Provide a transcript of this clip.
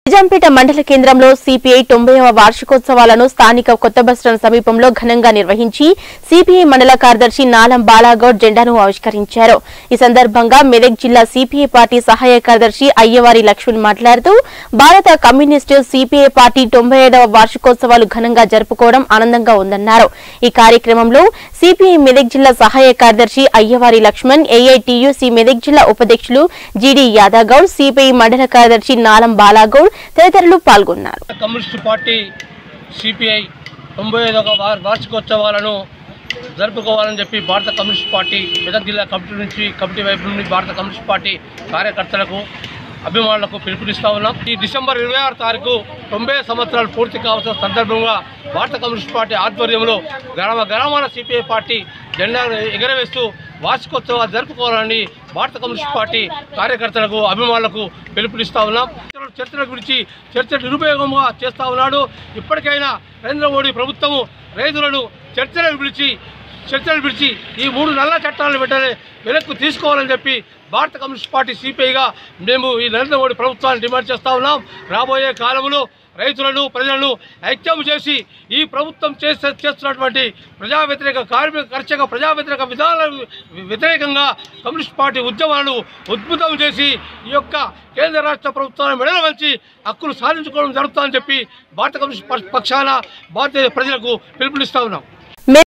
నిజాంపేట మండల కేంద్రంలో సిపిఐ 90వ వార్షికోత్సవాలను స్థానిక కొత్త బస్టాండ్ సమీపంలో ఘనంగా నిర్వహించి సిపిఐ మండల కార్యదర్శి నాలం బాలాగౌడ్ జెండాను ఆవిష్కరించారు। ఈ సందర్భంగా మెదక్ జిల్లా సిపిఐ పార్టీ సహాయ కార్యదర్శి అయ్యవారి లక్ష్మణ్ మాట్లాడుతూ భారత కమ్యూనిస్టు సిపిఐ పార్టీ 95వ వార్షికోత్సవాలు ఘనంగా జరుపుకోవడం ఆనందంగా ఉందన్నారు। ఈ కార్యక్రమంలో సిపిఐ మెదక్ జిల్లా సహాయ కార్యదర్శి అయ్యవారి లక్ష్మణ్, ఏఐటియుసి మెదక్ జిల్లా ఉపాధ్యక్షులు జిడి యాదగౌడ్, సిపిఐ మండల కార్యదర్శి నాలం బాలాగౌడ్ తదితరులు పాల్గొన్నారు। కమ్యూనిస్టు పార్టీ సిపిఐ 95వ వార్షికోత్సవాలను జరుపుకోవాలని చెప్పి భారత కమ్యూనిస్టు పార్టీ మెదక్ జిల్లా కమిటీ వైపు నుండి భారత కమ్యూనిస్టు పార్టీ కార్యకర్తలకు అభిమానులకు పిలుపునిస్తా ఉన్నాం। ఈ డిసెంబర్ 26 తారీఖు 90 సంవత్సరాలు పూర్తి కావాల్సిన సందర్భంగా భారత కమ్యూనిస్టు పార్టీ ఆధ్వర్యంలో గ్రామాల సిపిఐ పార్టీ జెండా ఎగరవేస్తూ వార్షికోత్సవాలు జరుపుకోవాలని భారత కమ్యూనిస్టు పార్టీ కార్యకర్తలకు అభిమానులకు పిలుపునిస్తా ఉన్నాం। చర్చల గురించి చర్చ నిరుపయోగంగా చేస్తూ ఉన్నాడు। ఇప్పటికైనా నరేంద్ర మోడీ ప్రభుత్వము రైతులను చర్చలు పిలిచి ఈ 3 నల్ల చట్టాలను వెంటనే వెనక్కు తీసుకోవాలని చెప్పి భారత కమ్యూనిస్ట్ పార్టీ సిపిఐగా మేము ఈ నరేంద్ర మోడీ ప్రభుత్వాన్ని డిమాండ్ చేస్తూ ఉన్నాం। రాబోయే కాలంలో రైతులను ప్రజలను ఐక్యం చేసి ఈ ప్రభుత్వం చేస్తున్నటువంటి ప్రజా వ్యతిరేక కర్షక ప్రజా వ్యతిరేక విధానాలకు వ్యతిరేకంగా కమ్యూనిస్ట్ పార్టీ ఉద్యమాలను ఉద్భుతం చేసి ఈ యొక్క కేంద్ర రాష్ట్ర ప్రభుత్వాలను మెడలు వంచి హక్కులు సాధించుకోవడం జరుగుతుందని చెప్పి భారత కమ్యూనిస్ట్ పక్షాన భారతీయ ప్రజలకు పిలుపునిస్తూ ఉన్నాం।